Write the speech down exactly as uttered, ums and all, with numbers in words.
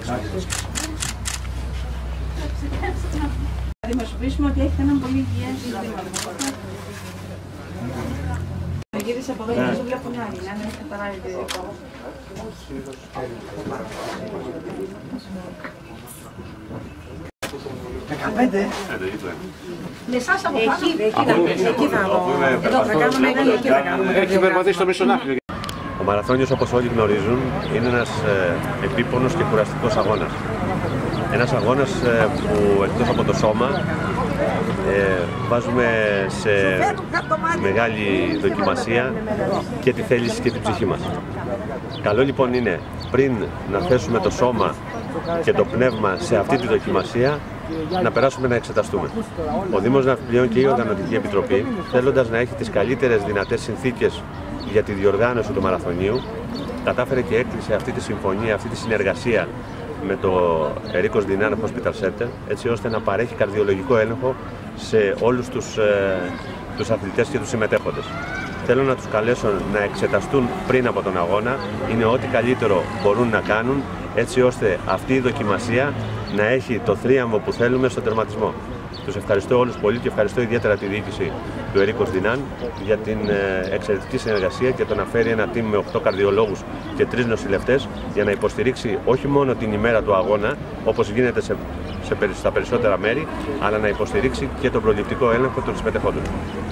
Θα δημοσιοποιήσουμε ότι έχετε έναν πολύ υγιές σύστημα. Γύρισε από εδώ γιατί δεν βλέπουν άλλοι, αν δεν έχετε παράλληλη τη δικό. δεκαπέντε. Με εσάς από πάνω. Εκεί θα δω. Εδώ θα κάνουμε έναν εκεί θα κάνουμε. Έχει περπατήσει στο μισονάφιο. Ο μαραθώνιος, όπως όλοι γνωρίζουν, είναι ένας ε, επίπονος και κουραστικός αγώνας. Ένας αγώνας ε, που εκτός από το σώμα ε, βάζουμε σε μεγάλη δοκιμασία και τη θέληση και την ψυχή μας. Καλό λοιπόν είναι πριν να θέσουμε το σώμα και το πνεύμα σε αυτή τη δοκιμασία να περάσουμε να εξεταστούμε. Ο Δήμος Ναυπλιών και η Οργανωτική Επιτροπή, θέλοντας να έχει τις καλύτερες δυνατές συνθήκες για τη διοργάνωση του μαραθωνίου, κατάφερε και έκλεισε αυτή τη συμφωνία, αυτή τη συνεργασία με το Ερίκος Δινάν Hospital Center, έτσι ώστε να παρέχει καρδιολογικό έλεγχο σε όλους τους, ε, τους αθλητές και τους συμμετέχοντες. Θέλω να τους καλέσω να εξεταστούν πριν από τον αγώνα, είναι ό,τι καλύτερο μπορούν να κάνουν, έτσι ώστε αυτή η δοκιμασία να έχει το θρίαμβο που θέλουμε στον τερματισμό. Τους ευχαριστώ όλους πολύ και ευχαριστώ ιδιαίτερα τη διοίκηση του Ερίκος Δινάν για την εξαιρετική συνεργασία και το να φέρει ένα team με οκτώ καρδιολόγους και τρεις νοσηλευτές για να υποστηρίξει όχι μόνο την ημέρα του αγώνα, όπως γίνεται σε, σε, στα περισσότερα μέρη, αλλά να υποστηρίξει και τον προληπτικό έλεγχο των συμμετεχόντων.